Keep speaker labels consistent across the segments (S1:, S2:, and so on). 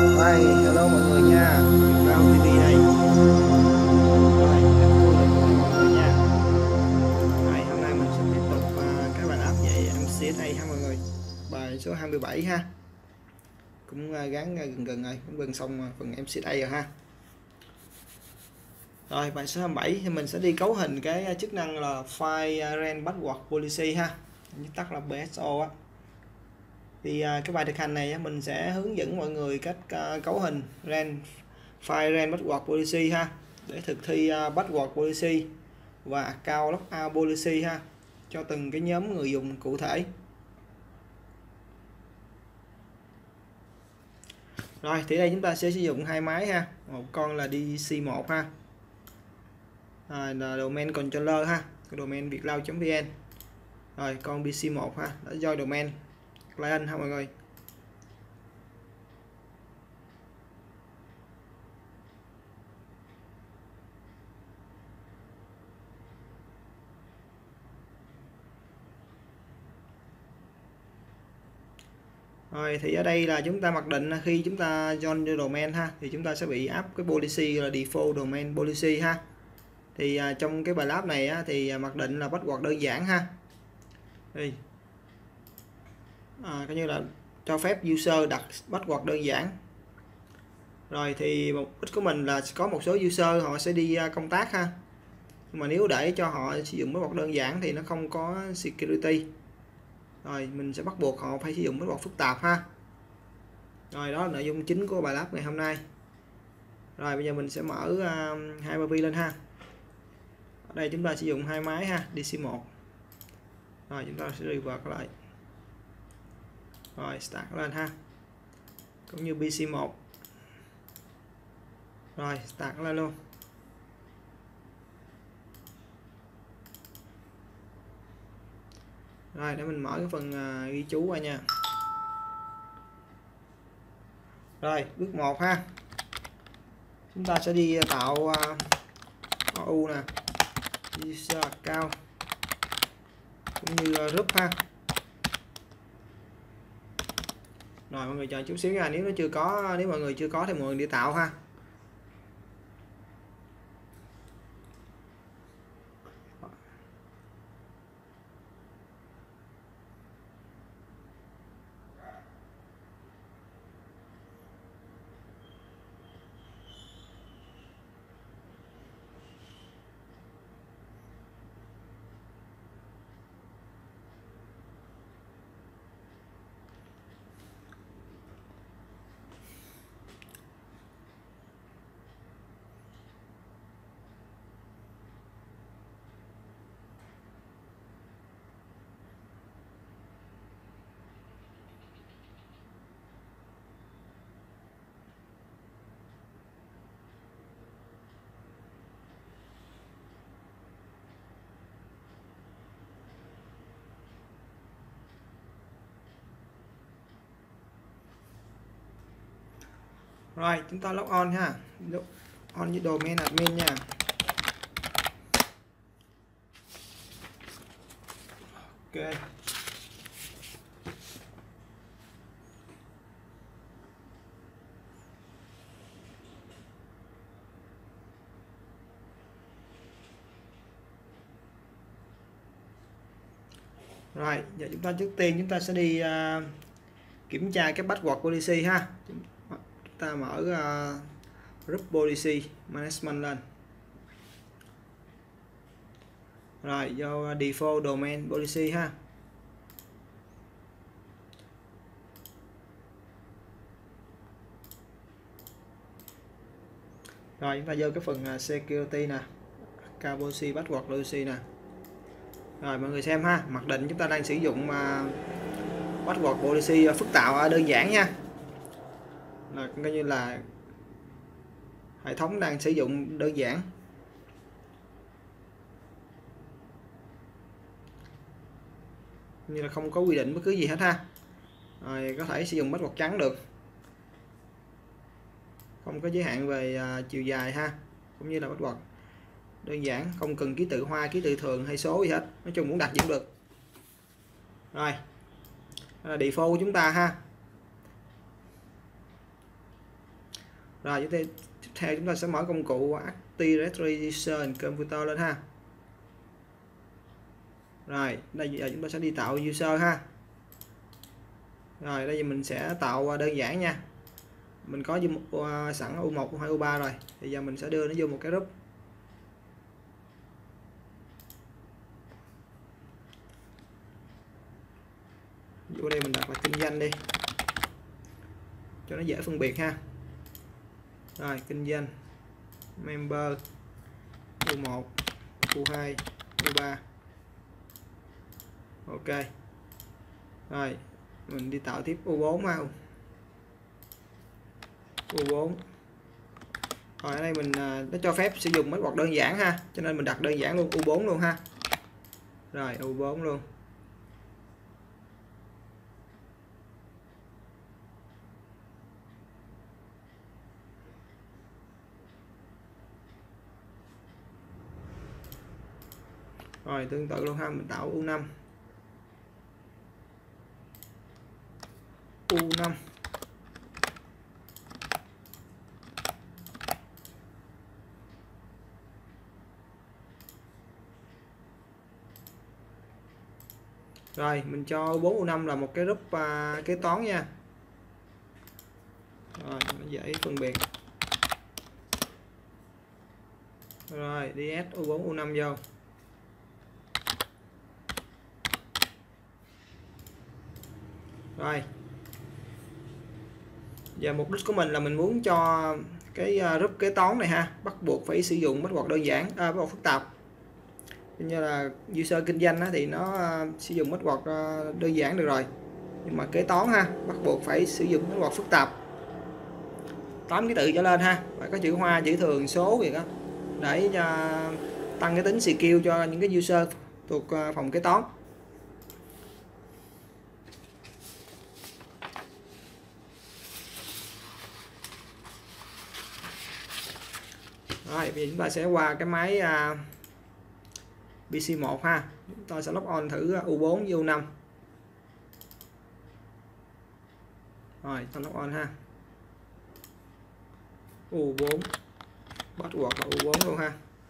S1: Hi, hello mọi người nha. Rao TV đây. Rồi, rất vui được gặp mọi người nha. Rồi, hôm nay mình sẽ tiếp tục các bài áp về MCSA ha mọi người. Bài số 27 ha. Cũng gắn gần gần rồi, cũng gần xong phần MCSA rồi ha. Rồi, bài số 27 thì mình sẽ đi cấu hình cái chức năng là File Range Backward Policy ha. Viết tắt là BSO á. Thì cái bài thực hành này mình sẽ hướng dẫn mọi người cách cấu hình file range backward policy ha, để thực thi backward policy và account logout policy ha, cho từng cái nhóm người dùng cụ thể. Rồi thì đây chúng ta sẽ sử dụng hai máy ha, một con là DC1 ha, là domain controller ha, cái domain vietcloud.vn. Rồi con PC1 ha, đã join domain client ha mọi người. Rồi thì ở đây là chúng ta mặc định là khi chúng ta join the domain ha, thì chúng ta sẽ bị áp cái policy là default domain policy ha. Thì trong cái bài lab này thì mặc định là backward đơn giản ha. Đây. Coi như là cho phép user đặt backward đơn giản. Rồi thì mục đích của mình là có một số user họ sẽ đi công tác ha. Nhưng mà nếu để cho họ sử dụng backward đơn giản thì nó không có security. Rồi mình sẽ bắt buộc họ phải sử dụng backward phức tạp ha. Rồi đó là nội dung chính của bài lab ngày hôm nay. Rồi bây giờ mình sẽ mở Hyper-V lên ha. Ở đây chúng ta sử dụng hai máy ha, DC1. Rồi chúng ta sẽ revert lại. Rồi start lên ha. Cũng như PC1. Rồi start lên luôn. Rồi để mình mở cái phần ghi chú qua nha. Rồi bước 1 ha. Chúng ta sẽ đi tạo OU nè, user account cũng như group ha. Rồi mọi người chờ chút xíu nha, nếu mọi người chưa có thì mọi người đi tạo ha. Rồi chúng ta log on ha, log on với domain admin nha. Ok. Rồi giờ chúng ta trước tiên chúng ta sẽ đi kiểm tra cái backward policy ha. Chúng ta mở group policy management lên. Rồi vô default domain policy ha. Rồi chúng ta vô cái phần security nè, account policy backward policy nè. Rồi mọi người xem ha, mặc định chúng ta đang sử dụng backward policy phức tạp đơn giản nha. Là coi như là hệ thống đang sử dụng đơn giản. Như là không có quy định bất cứ gì hết ha. Rồi có thể sử dụng backward trắng được. Không có giới hạn về chiều dài ha, cũng như là backward đơn giản, không cần ký tự hoa, ký tự thường hay số gì hết, nói chung muốn đặt gì cũng được. Rồi là default của chúng ta ha. Rồi tiếp theo chúng ta sẽ mở công cụ Active Directory User and Computer lên ha. Rồi đây giờ chúng ta sẽ đi tạo user ha. Rồi đây giờ mình sẽ tạo đơn giản nha. Mình có sẵn U1, U2, U3 rồi. Thì giờ mình sẽ đưa nó vô một cái group. Vô đây mình đặt là kinh doanh đi cho nó dễ phân biệt ha. Rồi kinh doanh member U1, U2, U3. Ok. Rồi mình đi tạo tiếp U4 ha. U4. Rồi ở đây mình nó cho phép sử dụng mấy hoạt đơn giản ha, cho nên mình đặt đơn giản luôn U4 luôn ha. Rồi U4 luôn. Rồi tương tự luôn ha, mình tạo U5. U5. Rồi mình cho U4 U5 là một cái group kế toán nha. Rồi nó dễ phân biệt. Rồi đi add U4 U5 vô. Rồi giờ mục đích của mình là mình muốn cho cái group kế toán này ha bắt buộc phải sử dụng password đơn giản, password phức tạp. Như là user kinh doanh á, thì nó sử dụng password đơn giản được rồi, nhưng mà kế toán ha bắt buộc phải sử dụng password phức tạp 8 ký tự trở lên ha, phải có chữ hoa, chữ thường, số gì đó để tăng cái tính secure cho những cái user thuộc phòng kế toán. Rồi bây giờ chúng ta sẽ qua cái máy PC1 ha. Chúng ta sẽ log on thử U4 với U5. Rồi ta log on ha. U4 password là U4 luôn ha.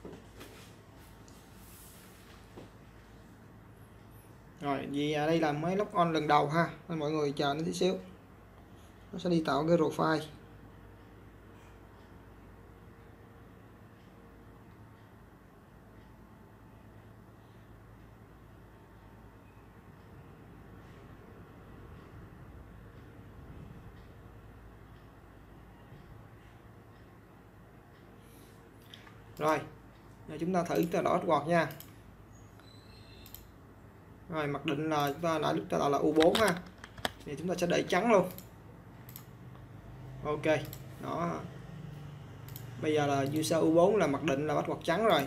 S1: Rồi vì đây là máy log on lần đầu ha, nên mọi người chờ nó tí xíu, nó sẽ đi tạo cái profile. Rồi giờ chúng ta thử, chúng ta đỏ password nha. Rồi mặc định là chúng ta tạo là U4 ha, thì chúng ta sẽ để trắng luôn. Ok đó, bây giờ là user U4 là mặc định là password trắng rồi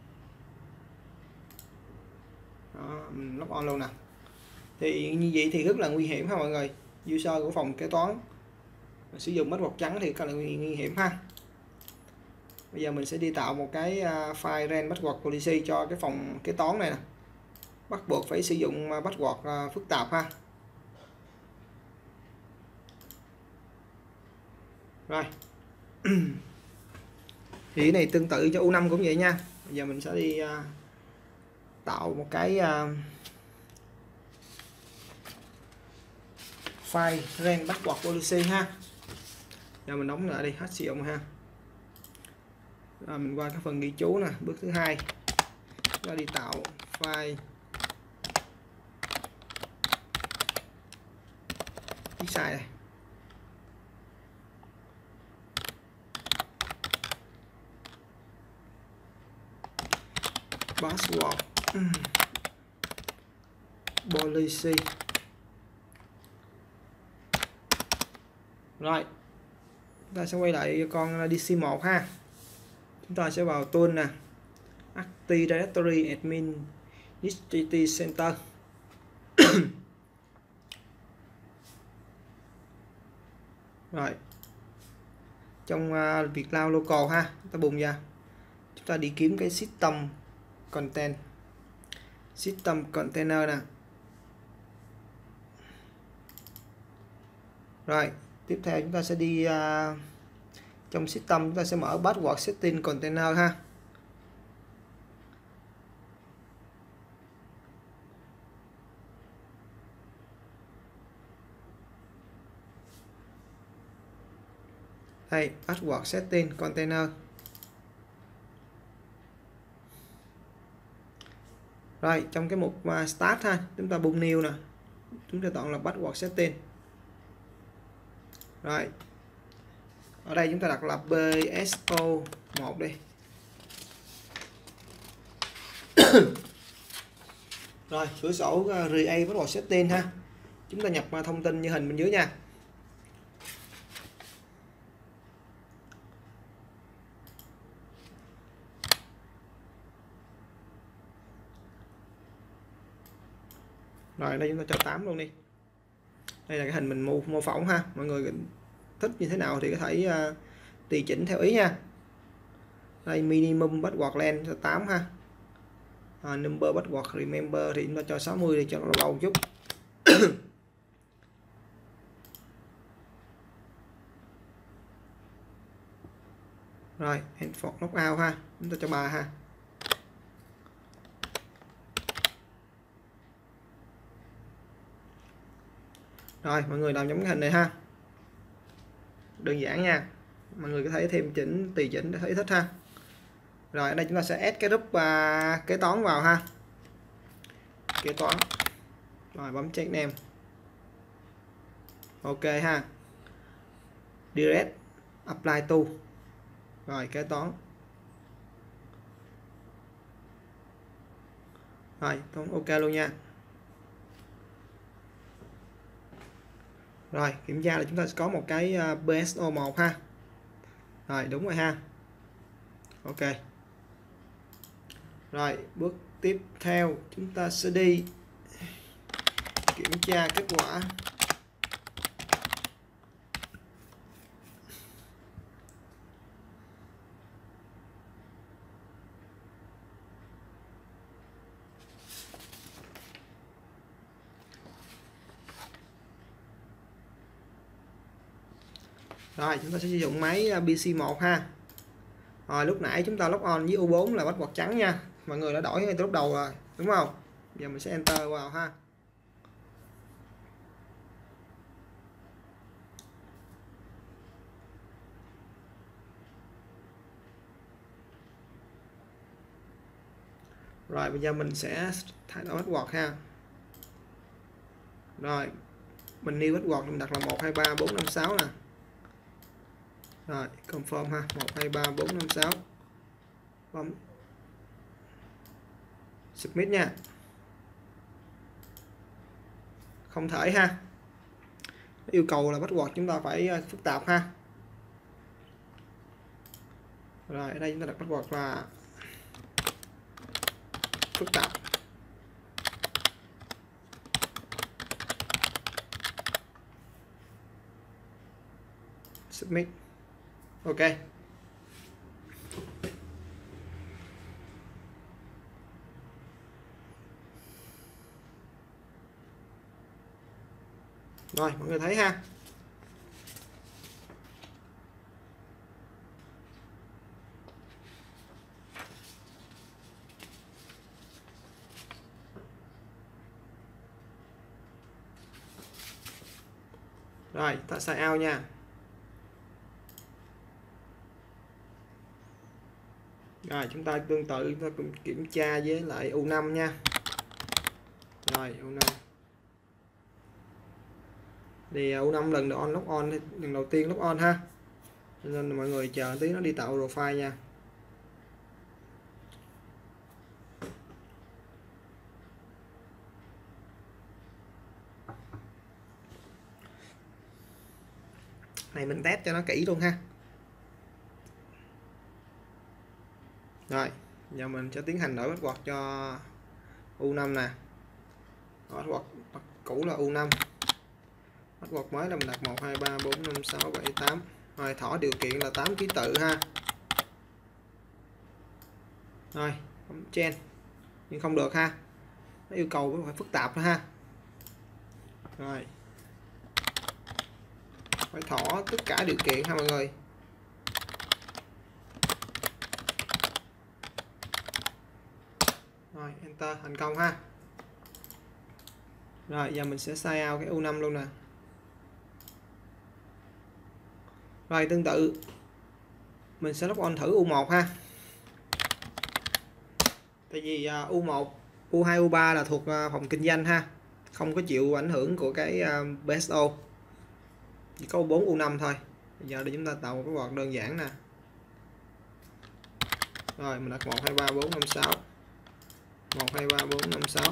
S1: đó, mình log on luôn nè. Thì như vậy thì rất là nguy hiểm ha mọi người, user của phòng kế toán sử dụng password trắng thì rất là nguy hiểm ha. Bây giờ mình sẽ đi tạo một cái file rand password policy cho cái phòng kế toán này nè, bắt buộc phải sử dụng password phức tạp ha. Rồi thì cái này tương tự cho U5 cũng vậy nha. Bây giờ mình sẽ đi tạo một cái file rand password policy ha. Giờ mình đóng lại đi, hết sử dụng ha. Rồi mình qua cái phần ghi chú nè, bước thứ hai chúng ta đi tạo file viết sai này. Password policy. Rồi chúng ta sẽ quay lại con DC1 ha. Chúng ta sẽ vào tool nè, Active Directory Admin Administrative Center. Rồi trong VietCloud Local ha, chúng ta bùng ra, chúng ta đi kiếm cái System Container nè. Rồi tiếp theo chúng ta sẽ đi Trong system chúng ta sẽ mở password setting container ha. Đây, password setting container. Rồi, trong cái mục start ha, chúng ta bung new nè. Chúng ta chọn là password setting. Rồi. Ở đây chúng ta đặt là BSO1 đi. Rồi, cửa sổ create password setting ha. Chúng ta nhập thông tin như hình bên dưới nha. Rồi đây chúng ta cho 8 luôn đi. Đây là cái hình mình mô phỏng ha. Mọi người thích như thế nào thì có thể tùy chỉnh theo ý nha. Đây minimum password length cho 8 ha. Number password remember thì chúng ta cho 60 để cho nó lâu chút. Rồi enforce logout ha, chúng ta cho 3 ha. Rồi mọi người làm giống cái hình này ha, đơn giản nha, mọi người có thể thêm chỉnh tùy chỉnh để thấy thích ha. Rồi ở đây chúng ta sẽ add cái group kế toán vào ha, kế toán. Rồi bấm check name, ok ha, direct apply to, rồi kế toán. Rồi ok luôn nha. Rồi kiểm tra là chúng ta sẽ có một cái BSO1 ha. Rồi đúng rồi ha. Ok. Rồi bước tiếp theo chúng ta sẽ đi kiểm tra kết quả. Rồi chúng ta sẽ sử dụng máy PC1 ha. Rồi lúc nãy chúng ta log on với U4 là password trắng nha. Mọi người đã đổi ngay từ lúc đầu rồi, đúng không? Giờ mình sẽ enter vào ha. Rồi bây giờ mình sẽ thay đổi password ha. Rồi mình new password mình đặt là 1 2 3 4 5 6 nè. Rồi confirm ha, 1 2 3 4 5 6. Bấm submit nha. Không thể ha. Yêu cầu là password chúng ta phải phức tạp ha. Rồi ở đây chúng ta đặt password là phức tạp. Submit. Ok. Rồi mọi người thấy ha. Rồi ta sign out nha. Rồi chúng ta tương tự chúng ta cũng kiểm tra với lại U5 nha. Rồi U5 thì U5 lần đầu log on lần đầu tiên log on ha, nên mọi người chờ tí nó đi tạo profile nha. Này mình test cho nó kỹ luôn ha. Rồi giờ mình sẽ tiến hành đổi password cho U5 nè. Password cũ là U5, password mới là mình đặt 1 2 3 4 5 6 7 8. Rồi thỏ điều kiện là 8 ký tự ha. Rồi bấm change nhưng không được ha, nó yêu cầu phải phức tạp ha. Rồi phải thỏ tất cả điều kiện ha mọi người. Rồi enter thành công ha. Rồi giờ mình sẽ sign out cái U5 luôn nè. Rồi tương tự mình sẽ log on thử U1 ha. Tại vì U1, U2, U3 là thuộc phòng kinh doanh ha, không có chịu ảnh hưởng của cái BSO, chỉ có U4, U5 thôi. Bây giờ để chúng ta tạo một cái quạt đơn giản nè. Rồi mình đặt 1 2 3 4 5 6 1 2 3 4 5 6.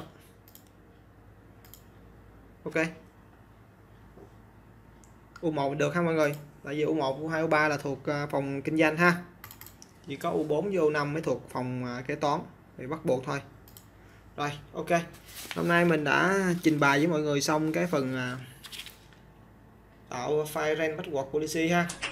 S1: Ok, U1 được ha mọi người, tại vì U1, U2, U3 là thuộc phòng kinh doanh ha, chỉ có U4 với U5 mới thuộc phòng kế toán thì bắt buộc thôi. Rồi ok, hôm nay mình đã trình bày với mọi người xong cái phần tạo file rent password policy ha.